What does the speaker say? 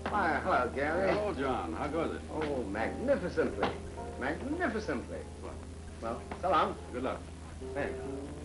Why, hello, Gary. Hello, John. How goes it? Oh, magnificently. Magnificently. What? Well, so long. Good luck. Thanks.